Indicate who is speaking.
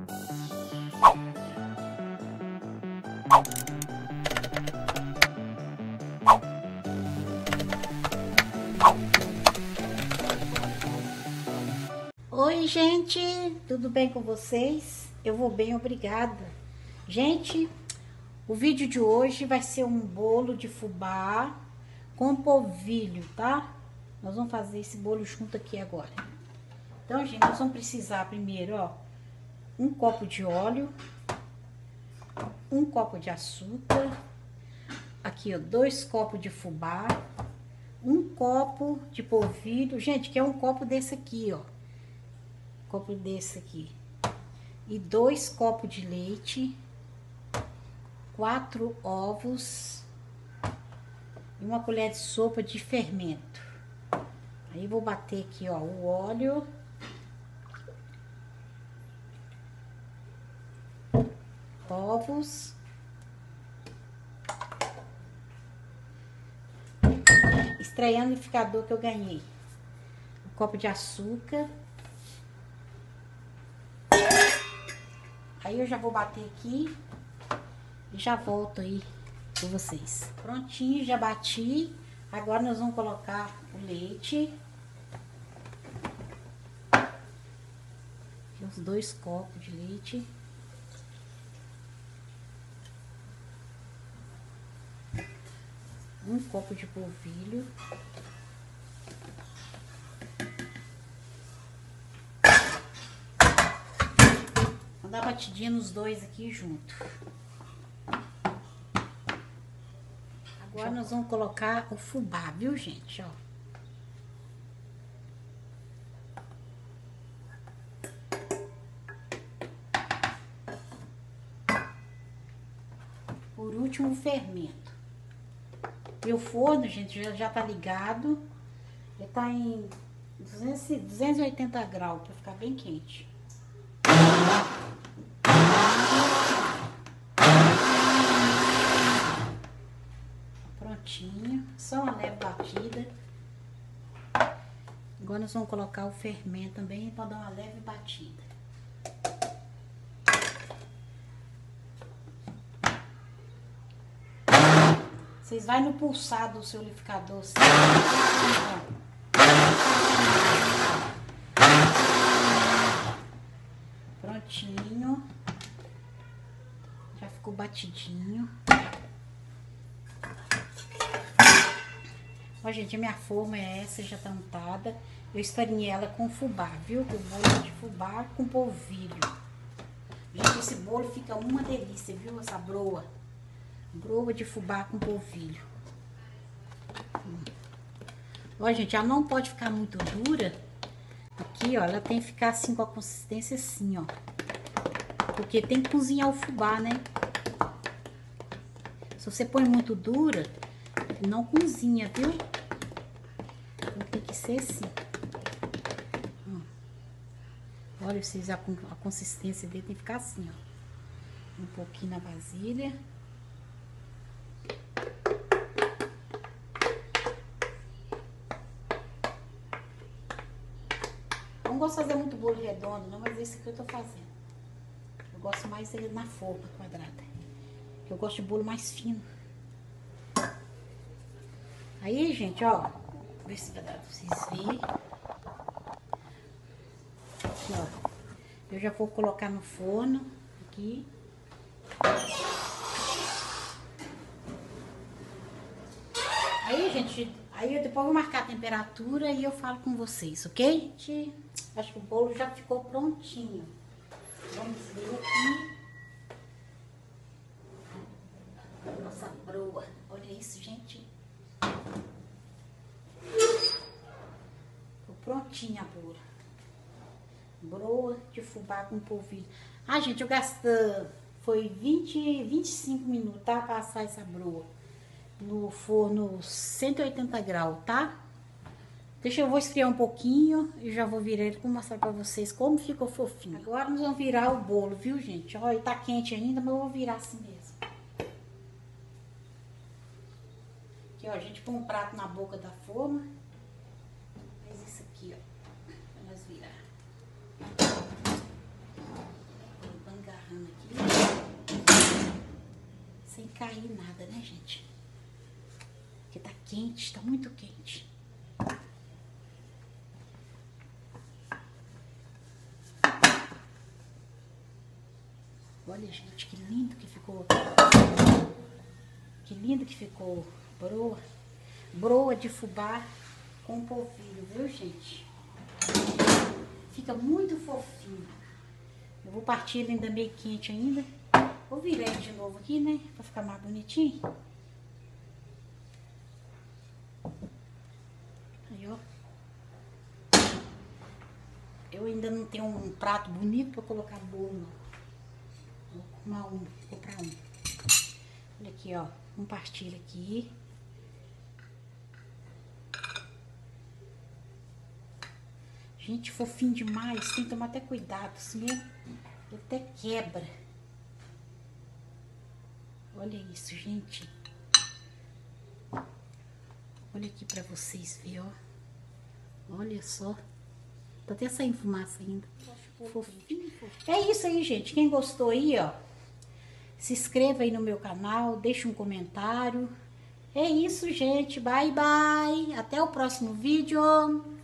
Speaker 1: Oi, gente, tudo bem com vocês? Eu vou bem, obrigada. Gente, o vídeo de hoje vai ser um bolo de fubá com polvilho, tá? Nós vamos fazer esse bolo junto aqui agora. Então, gente, nós vamos precisar primeiro, ó, um copo de óleo, um copo de açúcar, aqui, ó, 2 copos de fubá, um copo de polvilho, gente, que é um copo desse aqui, ó. Copo desse aqui, e 2 copos de leite, 4 ovos e uma colher de sopa de fermento. Aí vou bater aqui, ó, o óleo, ovos, extrair o liquidificador que eu ganhei, um copo de açúcar. Aí eu já vou bater aqui e já volto aí com vocês. Prontinho, já bati. Agora nós vamos colocar o leite. Aqui, os 2 copos de leite. Um copo de polvilho. Vou dar batidinha nos dois aqui junto. Agora nós vamos colocar o fubá, viu, gente? Ó. Por último, o fermento. E o forno, gente, já tá ligado. Ele tá em 280 graus, para ficar bem quente. Prontinho, só uma leve batida. Agora nós vamos colocar o fermento também para dar uma leve batida. Vocês vai no pulsar do seu liquidificador assim. Prontinho. Já ficou batidinho. Ó, gente, a minha forma é essa, já tá untada. Eu esfarinhei ela com fubá, viu? Com bolo de fubá com polvilho. Gente, esse bolo fica uma delícia, viu? Essa broa. Broa de fubá com polvilho. Ó, gente, ela não pode ficar muito dura. Aqui, ó, ela tem que ficar assim, com a consistência assim, ó. Porque tem que cozinhar o fubá, né? Se você põe muito dura, não cozinha, viu? Então tem que ser assim. Olha, vocês, a consistência dele tem que ficar assim, ó. Um pouquinho na vasilha. Não gosto de fazer muito bolo redondo, não, mas esse aqui eu tô fazendo. Eu gosto mais dele na forma quadrada. Eu gosto de bolo mais fino. Aí, gente, ó, ver se vai dar pra vocês verem. Aqui, ó, eu já vou colocar no forno aqui. Aí, gente, aí eu depois vou marcar a temperatura e eu falo com vocês, ok? Gente, acho que o bolo já ficou prontinho. Vamos ver aqui. Nossa broa, olha isso, gente. Ficou prontinha a broa. Broa de fubá com polvilho. Ah, gente, eu gastei, foi 25 minutos, tá? Pra assar essa broa no forno 180 graus, tá? Eu vou esfriar um pouquinho e já vou virar ele para mostrar pra vocês como ficou fofinho. Agora nós vamos virar o bolo, viu, gente? Olha, ele tá quente ainda, mas eu vou virar assim mesmo. Aqui, ó, a gente põe um prato na boca da forma. Faz isso aqui, ó, pra nós virar. sem cair nada, né, gente? Porque tá quente, tá muito quente. Olha, gente, que lindo que ficou. Que lindo que ficou broa. Broa de fubá com polvilho, viu, gente? Fica muito fofinho. Eu vou partir ele ainda meio quente ainda. Vou virar ele de novo aqui, né? Pra ficar mais bonitinho. Aí, ó. Eu ainda não tenho um prato bonito pra colocar bolo, não. Vou comprar um. Olha aqui, ó. Vamos partir aqui. Gente, fofinho demais. Tem que tomar até cuidado, senão ele até quebra. Olha isso, gente. Olha aqui pra vocês verem, ó. Olha só. Tá até saindo fumaça ainda. Fofinho, fofinho. É isso aí, gente. Quem gostou aí, ó. Se inscreva aí no meu canal, deixa um comentário. É isso, gente. Bye, bye. Até o próximo vídeo.